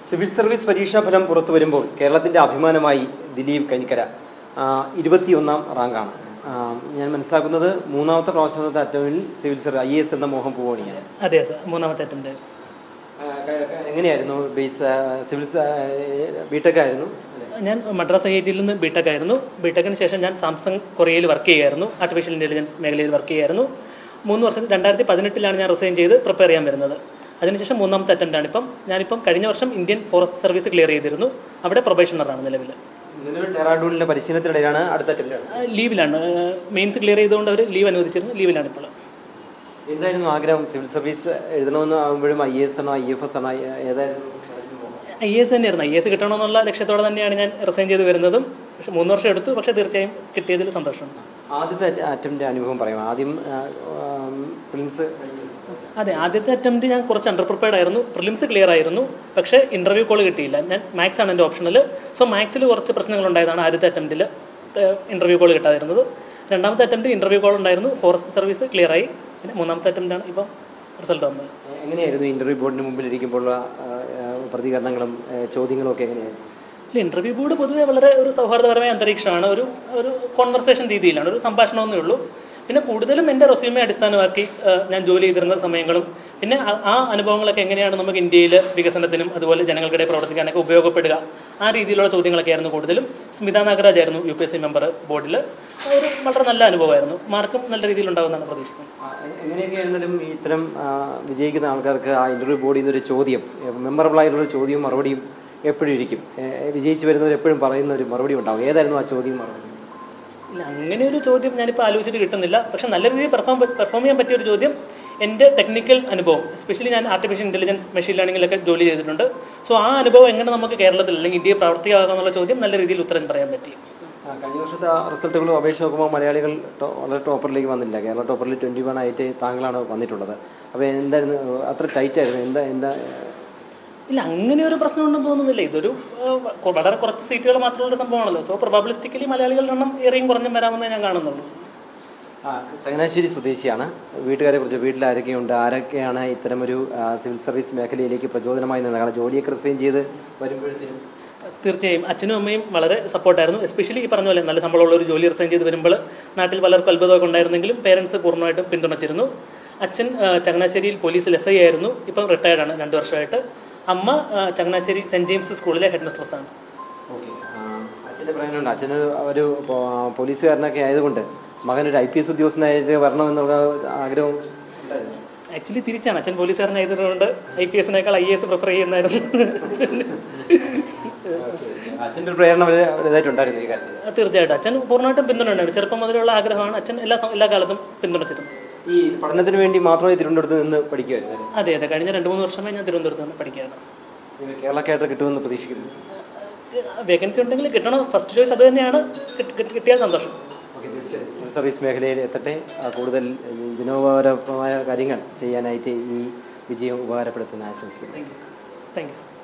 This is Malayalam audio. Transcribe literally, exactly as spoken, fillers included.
സിവിൽ സർവീസ് പരീക്ഷാഫലം പുറത്തു വരുമ്പോൾ കേരളത്തിൻ്റെ അഭിമാനമായി ദിലീപ് കനിക്കര ഇരുപത്തിയൊന്നാം റാങ്കാണ്. ഞാൻ മനസ്സിലാക്കുന്നത് മൂന്നാമത്തെ പ്രാവശ്യത്തെ അറ്റംപ്റ്റിൽ civil service I A S എന്ന മോഹം പോവുകയാണ്. അതെ സാർ, മൂന്നാമത്തെ അറ്റംപ്റ്റ്. എങ്ങനെയായിരുന്നു ബേസ്? സിവിൽ ബിടെക് ആയിരുന്നു. ഞാൻ മദ്രാസ് ഐ ഐ ടിയിൽ നിന്ന് ബിടെക് ആയിരുന്നു. ബിടെക്കിന് ശേഷം ഞാൻ സാംസങ് കൊറിയയിൽ വർക്ക് ചെയ്യുമായിരുന്നു. ആർട്ടിഫിഷ്യൽ ഇൻ്റലിജൻസ് മേഖലയിൽ വർക്ക് ചെയ്യുമായിരുന്നു. മൂന്ന് വർഷം രണ്ടായിരത്തി പതിനെട്ടിലാണ് ഞാൻ റിസൈൻ ചെയ്ത് പ്രിപ്പയർ ചെയ്യാൻ വരുന്നത്. അതിനുശേഷം മൂന്നാമത്തെ അറ്റംപ്റ്റാണ് ഇപ്പം. ഞാനിപ്പം കഴിഞ്ഞ വർഷം ഇന്ത്യൻ ഫോറസ്റ്റ് സർവീസ് ക്ലിയർ ചെയ്തിരുന്നു. അവിടെ പ്രൊബേഷണറാണ് നിലവിൽ. ഡെറാഡൂണിലെ പരിശീലനത്തിനിടയിലാണ് അടുത്ത അറ്റംപ്റ്റ്. ലീവിലാണ്. മെയിൻസ് ക്ലിയർ ചെയ്തുകൊണ്ട് അവർ ലീവ് അനുവദിച്ചിരുന്നു. ലീവിലാണ് ഇപ്പോൾ. എന്തായിരുന്നു ആഗ്രഹം? സിവിൽ സർവീസ് എഴുതണമെന്ന് ആകുമ്പോഴും ഐ എ എസ് ആണോ ഐ എഫ് എസ് ആണോ ഏതായിരുന്നു? ഐ എ എസ് തന്നെയായിരുന്നു. ഐ എ എസ് കിട്ടണമെന്നുള്ള ലക്ഷ്യത്തോടെ തന്നെയാണ് ഞാൻ റിസൈൻ ചെയ്ത് വരുന്നതും. പക്ഷേ മൂന്ന് വർഷം എടുത്തു. പക്ഷേ തീർച്ചയായും കിട്ടിയതിൽ സന്തോഷമുണ്ട്. ആദ്യത്തെ അറ്റംപ്റ്റ് അനുഭവം പറയാം. ആദ്യം പ്രിലിംസ്. അതെ, ആദ്യത്തെ അറ്റംപ്റ്റ് ഞാൻ കുറച്ച് അണ്ടർ പ്രിപ്പയർഡ് ആയിരുന്നു. പ്രിലിംസ് ക്ലിയർ ആയിരുന്നു, പക്ഷേ ഇൻ്റർവ്യൂ കോൾ കിട്ടിയില്ല. ഞാൻ മാത്സ് ആണ് എൻ്റെ ഓപ്ഷനിൽ. സോ മാത്സിൽ കുറച്ച് പ്രശ്നങ്ങളുണ്ടായതാണ് ആദ്യത്തെ അറ്റംപ്റ്റിൽ ഇൻ്റർവ്യൂ കോൾ കിട്ടാതിരുന്നത്. രണ്ടാമത്തെ അറ്റംപ്റ്റ് ഇൻ്റർവ്യൂ കോൾ ഉണ്ടായിരുന്നു. ഫോറസ്റ്റ് സർവീസ് ക്ലിയർ ആയി. പിന്നെ മൂന്നാമത്തെ അറ്റംപ്റ്റാണ് ഇപ്പം റിസൾട്ട് വന്നത്. എങ്ങനെയായിരുന്നു ഇൻ്റർവ്യൂ ബോർഡിന് മുമ്പിൽ ഇരിക്കുമ്പോഴുള്ള പ്രതികരണങ്ങളും ചോദ്യങ്ങളും ഒക്കെ എങ്ങനെയായിരുന്നു? ഇല്ല, ഇൻ്റർവ്യൂ ബോർഡ് പൊതുവെ വളരെ ഒരു സൗഹാർദ്ദപരമായ അന്തരീക്ഷമാണ്. ഒരു ഒരു കോൺവെർസേഷൻ രീതിയിലാണ്, ഒരു സംഭാഷണമെന്നേ ഉള്ളൂ. പിന്നെ കൂടുതലും എൻ്റെ റെസ്യൂമെ അടിസ്ഥാനമാക്കി ഞാൻ ജോലി ചെയ്തിരുന്ന സമയങ്ങളും പിന്നെ ആ അനുഭവങ്ങളൊക്കെ എങ്ങനെയാണ് നമുക്ക് ഇന്ത്യയിൽ വികസനത്തിനും അതുപോലെ ജനങ്ങൾക്കിടെ പ്രവർത്തിക്കാനൊക്കെ ഉപയോഗപ്പെടുക, ആ രീതിയിലുള്ള ചോദ്യങ്ങളൊക്കെ ആയിരുന്നു കൂടുതലും. സ്മിത നാഗരാജ് ആയിരുന്നു U P S C member ബോർഡിൽ. ഒരു വളരെ നല്ല അനുഭവമായിരുന്നു. മാർക്കും നല്ല രീതിയിൽ ഉണ്ടാകുമെന്നാണ് പ്രതീക്ഷിക്കുന്നത്. എങ്ങനെയൊക്കെ ആയിരുന്നാലും ഇത്തരം വിജയിക്കുന്ന ആൾക്കാർക്ക് ആ ഇൻ്റർവ്യൂ ബോർഡിൽ നിന്നൊരു ചോദ്യം, മെമ്മറബിളായിട്ടുള്ള ചോദ്യവും മറുപടിയും എപ്പോഴും ഇരിക്കും. വിജയിച്ച് വരുന്നവർ എപ്പോഴും പറയുന്ന ഒരു മറുപടി ഉണ്ടാവും. ഏതായിരുന്നു ആ ചോദ്യം മറുപടി? ഇല്ല, അങ്ങനെ ഒരു ചോദ്യം ഞാനിപ്പോൾ ആലോചിച്ചിട്ട് കിട്ടുന്നില്ല. പക്ഷേ നല്ല രീതിയിൽ പെർഫോം പെർഫോം ചെയ്യാൻ പറ്റിയ ഒരു ചോദ്യം എൻ്റെ ടെക്നിക്കൽ അനുഭവം, എസ്പെഷ്യലി ഞാൻ ആർട്ടിഫിഷ്യൽ ഇൻ്റലിജൻസ് മെഷീൻ ലേണിങ്ങിലൊക്കെ ജോലി ചെയ്തിട്ടുണ്ട്. സോ ആ അനുഭവം എങ്ങനെ നമുക്ക് കേരളത്തിൽ അല്ലെങ്കിൽ ഇന്ത്യയിൽ പ്രാവർത്തികമാകാമെന്നുള്ള ചോദ്യം നല്ല രീതിയിൽ ഉത്തരം പറയാൻ പറ്റി. കഴിഞ്ഞ വർഷത്തെ റിസൾട്ടുകൾ അപേക്ഷിച്ച് നോക്കുമ്പോൾ മലയാളികൾ വളരെ ടോപ്പറിലേക്ക് വന്നില്ല. കേരള ടോപ്പറിൽ ട്വൻറ്റി വൺ ആയിട്ട് താങ്കളാണ് വന്നിട്ടുള്ളത്. അപ്പോൾ എന്തായിരുന്നു അത്ര ടൈറ്റ് ആയിരുന്നു? എന്താ എന്താ ഇല്ല, അങ്ങനെ ഒരു പ്രശ്നമുണ്ടെന്ന് തോന്നുന്നില്ല. ഇതൊരു വളരെ കുറച്ച് സീറ്റുകൾ മാത്രമുള്ള സംഭവമാണല്ലോ. സോ പ്രൊബബിലിസ്റ്റിക്കലി മലയാളികളുടെ എണ്ണം ഏറെയും കുറഞ്ഞും വരാമെന്നേ ഞാൻ കാണുന്നുള്ളൂ. ആ ചങ്ങനാശ്ശേരി സ്വദേശിയാണ്. വീട്ടുകാരെ കുറിച്ച് വീട്ടിൽ ആരൊക്കെയുണ്ട്? ആരൊക്കെയാണ് ഇത്തരമൊരു സിവിൽ സർവീസ് മേഖലയിലേക്ക് പ്രചോദനമായി നിന്നത്? കാരണം ജോലിയൊക്കെ റിസൈൻ ചെയ്ത് വരുമ്പോഴത്തേനും തീർച്ചയായും അച്ഛനും അമ്മയും വളരെ സപ്പോർട്ടായിരുന്നു. എസ്പെഷ്യലി ഈ പറഞ്ഞ പോലെ നല്ല ശമ്പളമുള്ള ഒരു ജോലി റിസൈൻ ചെയ്ത് വരുമ്പോൾ നാട്ടിൽ പലർക്കും അത്ഭുതമൊക്കെ ഉണ്ടായിരുന്നെങ്കിലും പേരൻസ് പൂർണ്ണമായിട്ടും പിന്തുണച്ചിരുന്നു. അച്ഛൻ ചങ്ങനാശ്ശേരിയിൽ പോലീസിൽ എസ് ഐ ആയിരുന്നു. ഇപ്പം റിട്ടയർഡാണ് രണ്ട് വർഷമായിട്ട്. അമ്മ ചങ്ങനാശ്ശേരി സെൻറ്റ് ജെയിംസ് സ്കൂളിലെ ഹെഡ് മിസ്ട്രസ്സാണ്. ഓക്കെ. അച്ഛൻ്റെ പ്രയോജനമുണ്ട്. അച്ഛന് ഒരു പോലീസുകാരനൊക്കെ ആയതുകൊണ്ട് മകനൊരു ഐ പി എസ് ഉദ്യോഗസ്ഥനായിട്ട് വരണമെന്നുള്ള ആഗ്രഹം ഉണ്ടായിരുന്നു. ആക്ച്വലി തിരിച്ചാണ്. അച്ഛൻ പോലീസുകാരനായതുകൊണ്ട് ഐ പി എസിനേക്കാൾ ഐ എ എസ് പ്രിഫർ ചെയ്യുന്നായിരുന്നു. അച്ഛൻ്റെ പ്രേരണ വലുതായിട്ടുണ്ടായിരുന്നു ഈ കാര്യത്തിൽ? തീർച്ചയായിട്ടും അച്ഛൻ പൂർണ്ണമായിട്ടും പിന്തുണയുണ്ടായിരുന്നു. ചെറുപ്പം മുതലുള്ള ആഗ്രഹമാണ്. അച്ഛൻ എല്ലാ എല്ലാ കാലത്തും പിന്തുണച്ചിരുന്നു. ഈ പഠനത്തിന് വേണ്ടി മാത്രമായി തിരുവനന്തപുരത്ത് നിന്ന് പഠിക്കുമായിരുന്നു? അതെ അതെ, കഴിഞ്ഞ രണ്ട് മൂന്ന് വർഷമായി ഞാൻ തിരുവനന്തപുരത്ത് നിന്ന് പഠിക്കുകയാണ്. കേരള കേഡർ കിട്ടുമെന്ന് പ്രതീക്ഷിക്കുന്നു. വേക്കൻസി ഉണ്ടെങ്കിൽ കിട്ടണം. ഫസ്റ്റ് ചോയ്സ് അത് തന്നെയാണ്. കിട്ടിയാൽ സന്തോഷം. ഓക്കെ, തീർച്ചയായും സിവിൽ സർവീസ് മേഖലയിൽ എത്തട്ടെ. കൂടുതൽ ജനോപകാരപ്രദമായ കാര്യങ്ങൾ ചെയ്യാനായിട്ട് ഈ വിജയം ഉപകാരപ്പെടുത്തുന്ന ആശംസിക്കുന്നു. Thank U.